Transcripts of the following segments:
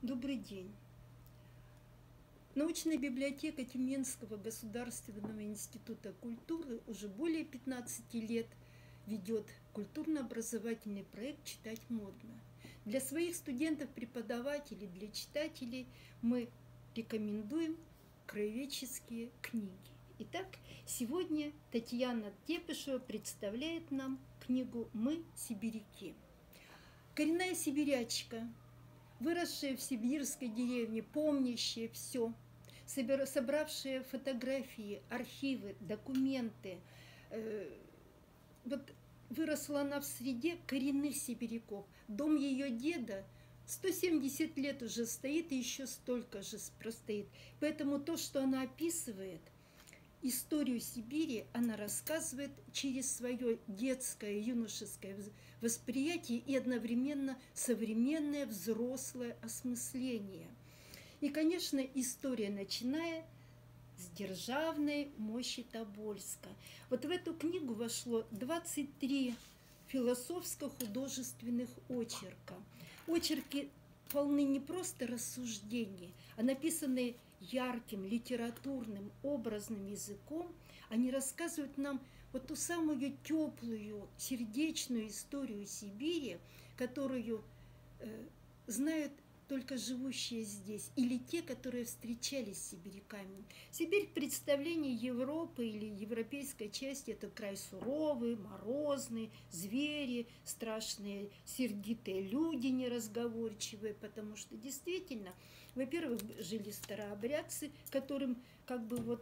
Добрый день. Научная библиотека Тюменского государственного института культуры уже более 15 лет ведет культурно-образовательный проект «Читать модно». Для своих студентов, преподавателей, для читателей мы рекомендуем краеведческие книги. Итак, сегодня Татьяна Тепышева представляет нам книгу «Мы сибиряки». Коренная сибирячка, выросшая в сибирской деревне, помнящая все, собравшая фотографии, архивы, документы. Вот выросла она в среде коренных сибиряков. Дом ее деда 170 лет уже стоит и еще столько же простоит. Поэтому то, что она описывает, историю Сибири, она рассказывает через свое детское, юношеское восприятие и одновременно современное взрослое осмысление. И, конечно, история, начиная с державной мощи Тобольска. Вот в эту книгу вошло 23 философско-художественных очерка. Очерки полны не просто рассуждений, а написанные ярким, литературным, образным языком. Они рассказывают нам вот ту самую теплую, сердечную историю Сибири, которую знают только живущие здесь, или те, которые встречались с сибиряками. Сибирь в представлении Европы или европейской части – это край суровый, морозный, звери, страшные, сердитые люди, неразговорчивые, потому что действительно, во-первых, жили старообрядцы, которым как бы вот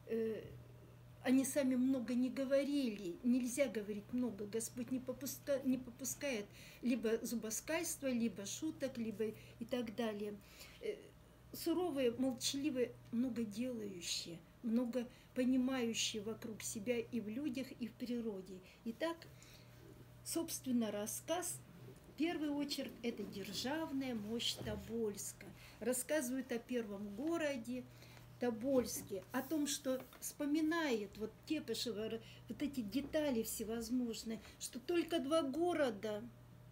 они сами много не говорили, нельзя говорить много, Господь не попускает либо зубоскальства, либо шуток, либо и так далее. Суровые, молчаливые, много делающие, много понимающие вокруг себя и в людях, и в природе. Итак, собственно, рассказ, первый очерк – это «Державная мощь Тобольска». Рассказывают о первом городе, Тобольске, о том, что вспоминает вот Тепышева вот эти детали всевозможные, что только два города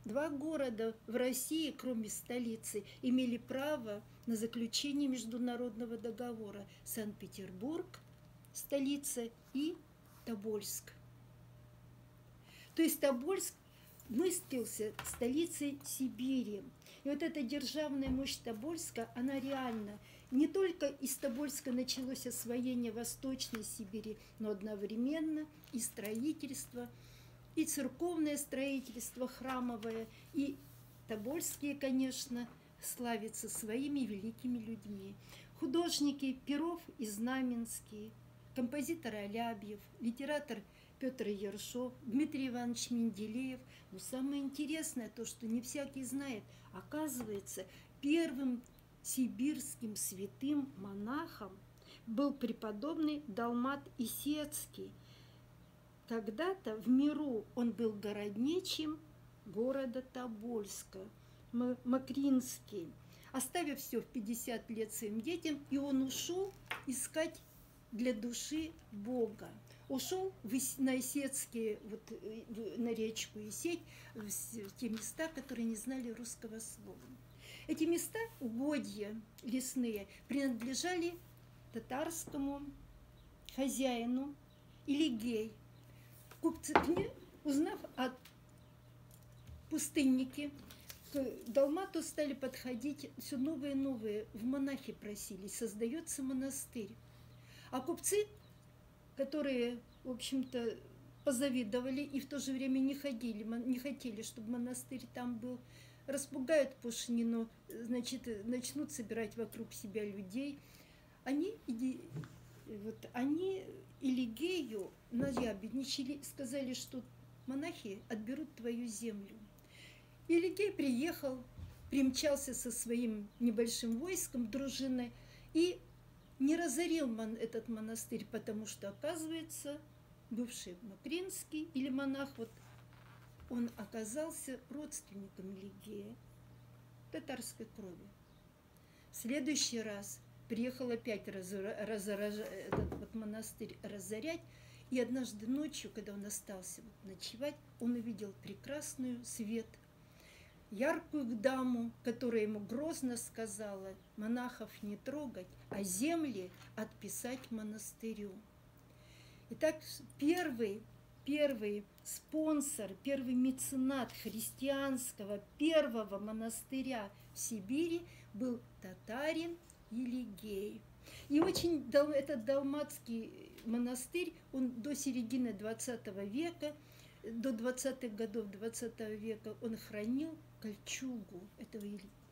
в России, кроме столицы, имели право на заключение международного договора: Санкт-Петербург, столица, и Тобольск. То есть Тобольск мыслился столицей Сибири. И вот эта державная мощь Тобольска, она реально. Не только из Тобольска началось освоение Восточной Сибири, но одновременно и строительство, и церковное строительство храмовое, и тобольские, конечно, славятся своими великими людьми. Художники Перов и Знаменский, композитор Алябьев, литератор Петр Ершов, Дмитрий Иванович Менделеев. Но самое интересное то, что не всякий знает, оказывается, первым сибирским святым монахом был преподобный Далмат Исетский. Когда-то в миру он был городничим города Тобольска, Макринский, оставив все в 50 лет своим детям, и он ушел искать для души Бога. Ушел на Исетские, вот, на речку Исеть, в те места, которые не знали русского слова. Эти места, угодья лесные, принадлежали татарскому хозяину Илигей. Купцы, узнав о пустыннике, к Далмату стали подходить все новые и новые, в монахи просились, создается монастырь. А купцы, которые, в общем-то, позавидовали и в то же время не хотели, чтобы монастырь там был, распугают Пушнину, значит, начнут собирать вокруг себя людей. Они Илигею наябедничали, сказали, что монахи отберут твою землю. Илигей приехал, примчался со своим небольшим войском, дружиной, и не разорил этот монастырь, потому что, оказывается, бывший Макринский или монах, вот он оказался родственником Илигея, татарской крови. В следующий раз приехал опять этот вот монастырь разорять, и однажды ночью, когда он остался ночевать, он увидел прекрасный свет. яркую даму, которая ему грозно сказала: монахов не трогать, а земли отписать монастырю. Итак, первый спонсор, первый меценат христианского первого монастыря в Сибири был татарин Елигей. И очень этот далматский монастырь, он до середины 20 века, до 20-х годов 20 века, он хранил кольчугу этого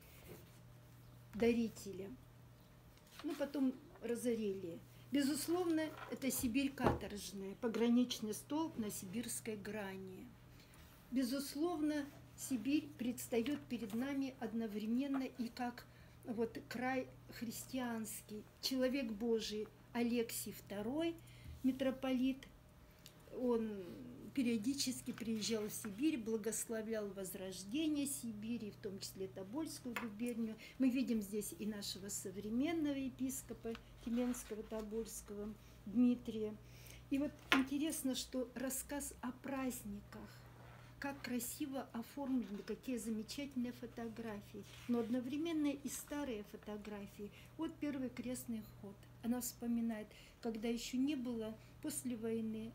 дарителя. Ну, потом разорили. Безусловно, это Сибирь каторжная, пограничный столб на сибирской грани. Безусловно, Сибирь предстает перед нами одновременно и как вот край христианский. Человек Божий Алексий II, митрополит, он периодически приезжал в Сибирь, благословлял возрождение Сибири, в том числе Тобольскую губернию. Мы видим здесь и нашего современного епископа Тюменского, Тобольского, Дмитрия. И вот интересно, что рассказ о праздниках, как красиво оформлены, какие замечательные фотографии, но одновременно и старые фотографии. Вот первый крестный ход. Она вспоминает, когда еще не было, после войны,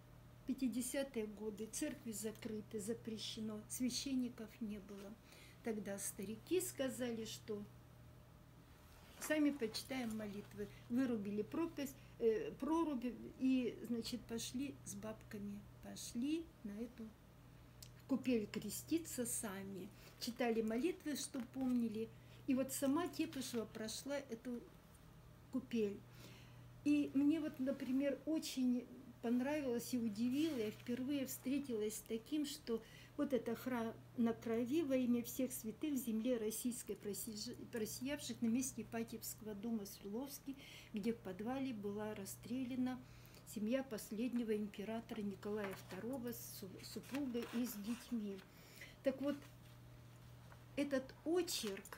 50-е годы, церкви закрыты, запрещено, священников не было. Тогда старики сказали, что сами почитаем молитвы. Вырубили прорубь и, значит, пошли с бабками, пошли на эту купель креститься сами. Читали молитвы, что помнили. И вот сама Тепышева прошла эту купель. И мне вот, например, очень понравилось и удивило, я впервые встретилась с таким, что вот это храм на крови во имя всех святых в земле российской просиявших на месте Ипатьевского дома Сверловский, где в подвале была расстреляна семья последнего императора Николая II с супругой и с детьми. Так вот, этот очерк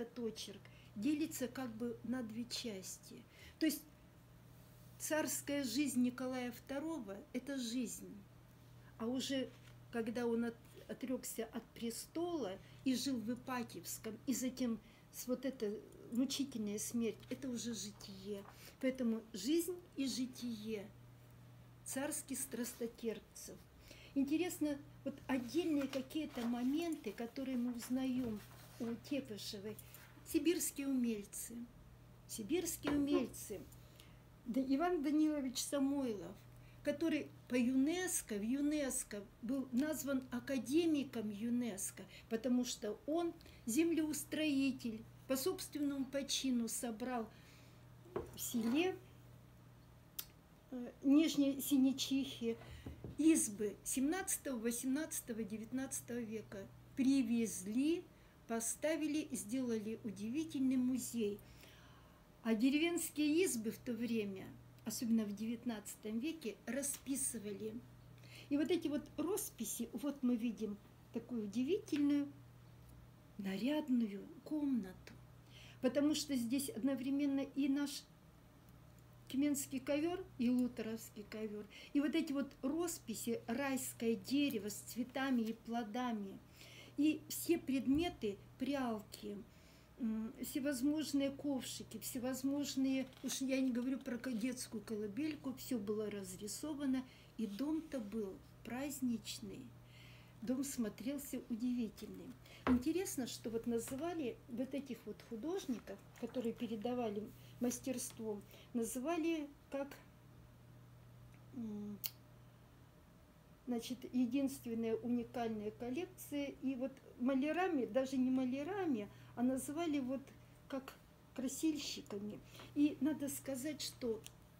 делится как бы на две части. То есть царская жизнь Николая II – это жизнь. А уже когда он отрекся от престола и жил в Ипатьевском, и затем вот эта мучительная смерть – это уже житие. Поэтому жизнь и житие царских страстотерпцев. Интересно, вот отдельные какие-то моменты, которые мы узнаем у Тепышевой. Сибирские умельцы. Иван Данилович Самойлов, который по ЮНЕСКО, в ЮНЕСКО был назван академиком ЮНЕСКО, потому что он землеустроитель, по собственному почину собрал в селе Нижней Синичихи избы 17, 18, 19 века. Привезли, поставили, сделали удивительный музей. А деревенские избы в то время, особенно в XIX веке, расписывали. И вот эти вот росписи, вот мы видим такую удивительную, нарядную комнату. Потому что здесь одновременно и наш тюменский ковер, и лутеровский ковер. И вот эти вот росписи, райское дерево с цветами и плодами. И все предметы прялки, всевозможные ковшики, всевозможные, уж я не говорю про детскую колыбельку, все было разрисовано, и дом-то был праздничный, дом смотрелся удивительный. Интересно, что вот называли вот этих вот художников, которые передавали мастерство, называли как, значит, единственная уникальная коллекция, и вот малярами, даже не малярами, а называли вот как красильщиками. И надо сказать, что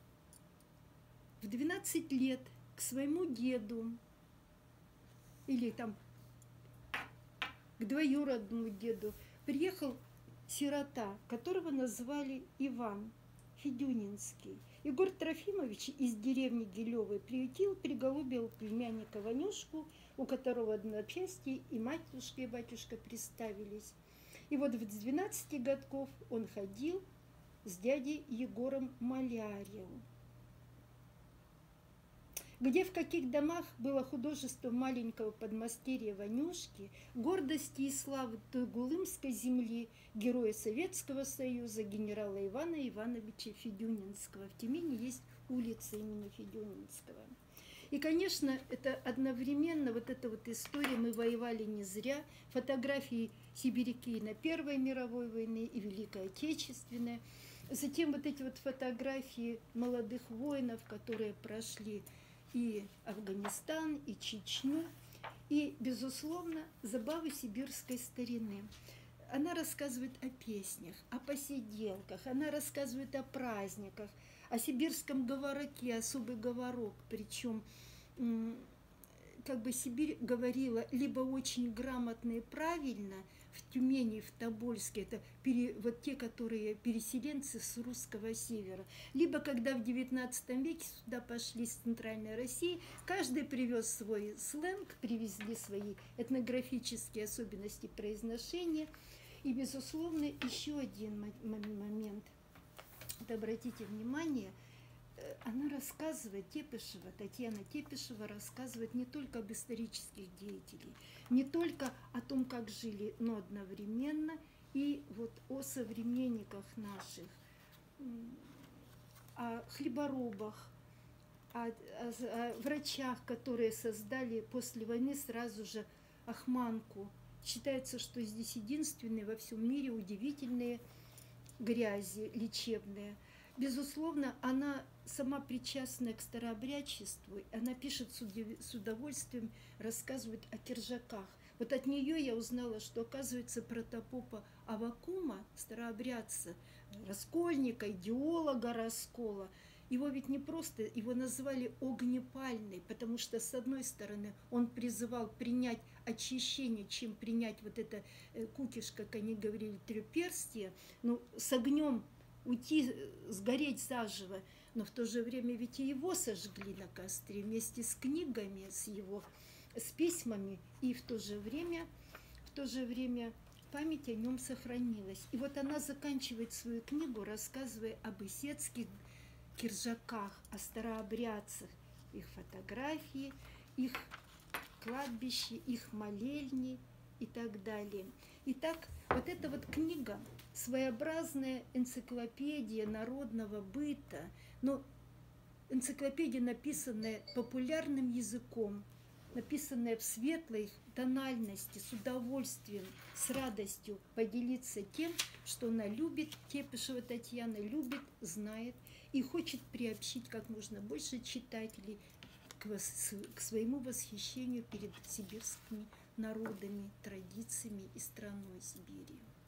в 12 лет к своему деду или там к двоюродному деду приехал сирота, которого назвали Иван Федюнинский. Егор Трофимович из деревни Гилевой приютил, приголубил племянника Ванюшку, у которого одночасье и матушка, и батюшка приставились. И вот в 12 годков он ходил с дядей Егором малярил. где в каких домах было художество маленького подмастерья Ванюшки, гордости и славы Тугулымской земли, героя Советского Союза, генерала Ивана Ивановича Федюнинского. В Тюмени есть улица имени Федюнинского. И, конечно, это одновременно, вот эта вот история «Мы воевали не зря», фотографии сибиряки на Первой мировой войне и Великой Отечественной, затем вот эти вот фотографии молодых воинов, которые прошли и Афганистан, и Чечню, и, безусловно, забавы сибирской старины. Она рассказывает о песнях, о посиделках, она рассказывает о праздниках, о сибирском говороке, особый говорок, причем как бы Сибирь говорила либо очень грамотно и правильно, в Тюмени, в Тобольске, это вот те, которые переселенцы с русского севера, либо когда в XIX веке сюда пошли с Центральной России, каждый привез свой сленг, привезли свои этнографические особенности произношения. И, безусловно, еще один момент, это обратите внимание, она рассказывает, Тепешева, Татьяна Тепешева рассказывает не только об исторических деятелях, не только о том, как жили, но одновременно и вот о современниках наших, о хлеборобах, о врачах, которые создали после войны сразу же Ахманку. Считается, что здесь единственные во всем мире удивительные грязи лечебные. Безусловно, она сама причастна к старообрядчеству, она пишет с удовольствием, рассказывает о киржаках. Вот от нее я узнала, что, оказывается, протопопа Аввакума, старообрядца, раскольника, идеолога раскола, его ведь не просто, его назвали огнепальный, потому что, с одной стороны, он призывал принять очищение, чем принять вот это кукиш, как они говорили, трёперстие, ну, с огнем уйти, сгореть заживо, но в то же время ведь и его сожгли на костре вместе с книгами, с письмами, и в то же время память о нем сохранилась. И вот она заканчивает свою книгу, рассказывая об исетских киржаках, о старообрядцах, их фотографии, их кладбище, их молельни и так далее. Итак, вот эта вот книга, своеобразная энциклопедия народного быта, но энциклопедия, написанная популярным языком, написанная в светлой тональности, с удовольствием, с радостью поделиться тем, что она любит, Тепешева Татьяна любит, знает и хочет приобщить как можно больше читателей к своему восхищению перед сибирскими народами, традициями и страной Сибири.